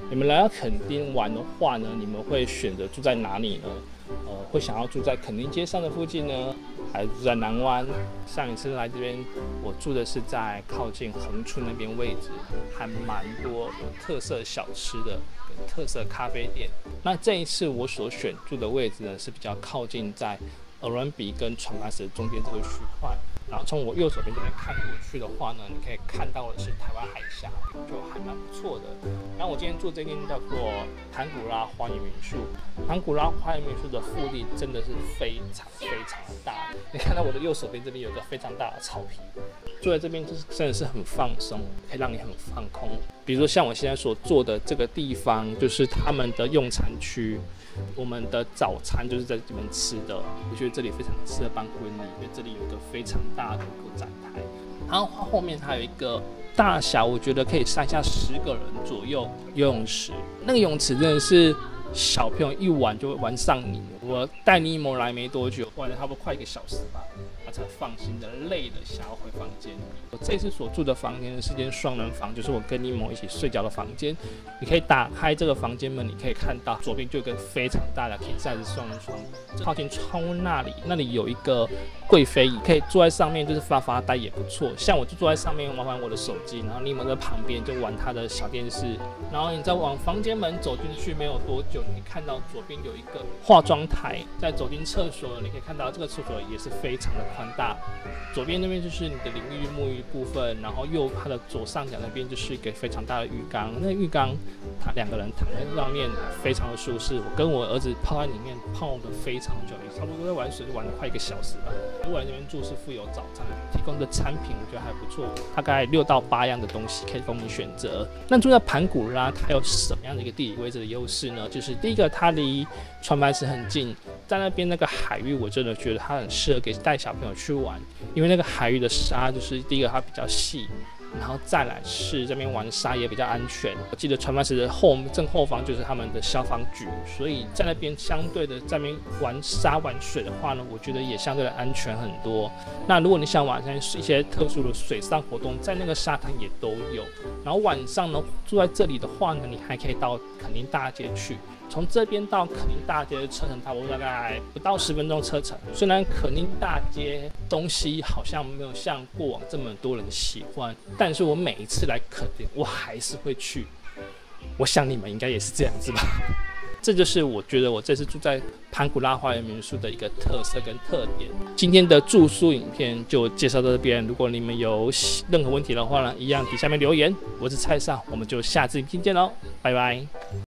你们来到垦丁玩的话呢，你们会选择住在哪里呢？会想要住在垦丁街上的附近呢，还是住在南湾？上一次来这边，我住的是在靠近恒春那边位置，还蛮多有特色小吃的跟特色咖啡店。那这一次我所选住的位置呢，是比较靠近在鹅銮鼻跟船帆石中间这个区块。然后从我右手边这边看过去的话呢，你可以看到的是台湾海峡，就还蛮不错的。然后我今天住这间叫做盘古拉花园民宿，盘古拉花园民宿的腹地真的是非常的大。你看到我的右手边这边有一个非常大的草皮，坐在这边就是真的是很放松，可以让你很放空。比如说像我现在所坐的这个地方，就是他们的用餐区。我们的早餐就是在这边吃的，我觉得这里非常适合办婚礼，因为这里有一个非常大的一个展台，然后后面还有一个大小我觉得可以上下10个人左右游泳池，那个泳池真的是小朋友一玩就会玩上瘾。我带尼莫来没多久，玩了差不多快1个小时吧，他才放心的累的想要回房间。我这次所住的房间是间双人房，就是我跟尼莫一起睡觉的房间。你可以打开这个房间门，你可以看到左边就有一个非常大的 king size 双人床，靠近窗户那里有一个贵妃椅，可以坐在上面就是发呆也不错。像我就坐在上面玩我的手机，然后尼莫在旁边就玩他的小电视。然后你再往房间门走进去没有多久，你可以看到左边有一个化妆台，再走进厕所，你可以看到这个厕所也是非常的宽大。左边那边就是你的淋浴沐浴部分，然后它的左上角那边就是一个非常大的浴缸。那浴缸，他2个人躺在上面非常的舒适。我跟我儿子泡在里面泡的非常久，差不多在玩水就玩了快1个小时吧。我来这边住是附有早餐，提供的产品我觉得还不错，大概6到8样的东西可以供你选择。那住在盘古拉，它有什么样的一个地理位置的优势呢？就是第一个，它离船帆石很近，在那边那个海域，我真的觉得它很适合给带小朋友去玩，因为那个海域的沙就是第一个它比较细。然后再来是这边玩沙也比较安全。我记得船帆石的正后方就是他们的消防局，所以在那边相对的在那边玩沙玩水的话呢，我觉得也相对的安全很多。那如果你想玩一些特殊的水上活动，在那个沙滩也都有。然后晚上呢住在这里的话呢，你还可以到垦丁大街去。从这边到垦丁大街的车程差不多大概不到10分钟车程。虽然垦丁大街东西好像没有像过往这么多人喜欢，但是我每一次来垦丁，我还是会去。我想你们应该也是这样子吧。这就是我觉得我这次住在盘古拉花园民宿的一个特色跟特点。今天的住宿影片就介绍到这边，如果你们有任何问题的话呢，一样底下面留言。我是蔡少，我们就下次影片见喽，拜拜。